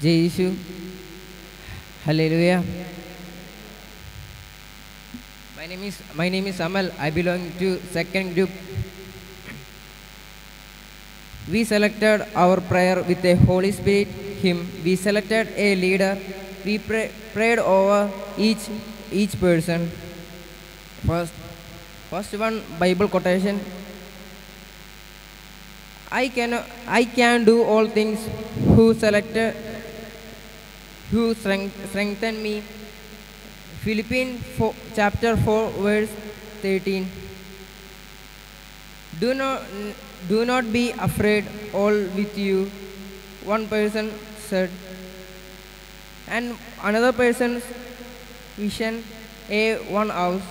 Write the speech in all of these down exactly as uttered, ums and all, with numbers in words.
Jesus. Hallelujah. My name is my name is Amal. I belong to second group. We selected our prayer with a Holy Spirit hymn. We selected a leader. We pray, prayed over each each person. First, first one Bible quotation. I can I can do all things who selected who strength, strengthen me. Philippians four, chapter four verse thirteen. Do not do not be afraid, all with you, one person said. And another person's vision, a one house.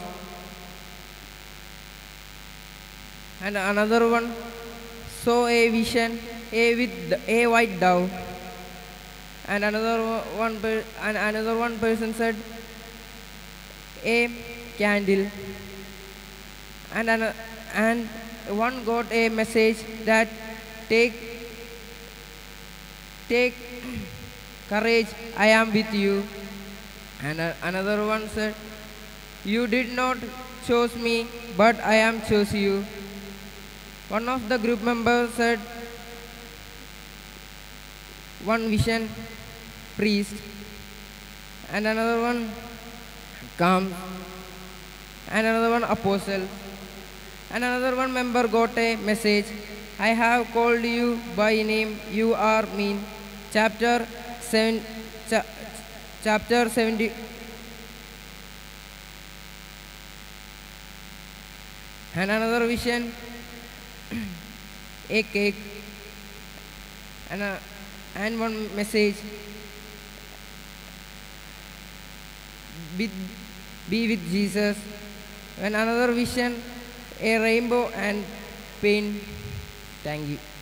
And another one saw a vision, a with a white dove. And another one per, and another one person said a candle. And an, and one got a message that take take courage, I am with you. And a, another one said, you did not choose me, but I am chose you. One of the group members said, one vision, priest. And another one, calm. And another one, apostle. And another one member got a message, I have called you by name, you are mean. Chapter seven, cha, chapter seventy. And another vision, a cake. And, a, and one message, be, be with Jesus. And another vision, a rainbow and pain. Thank you.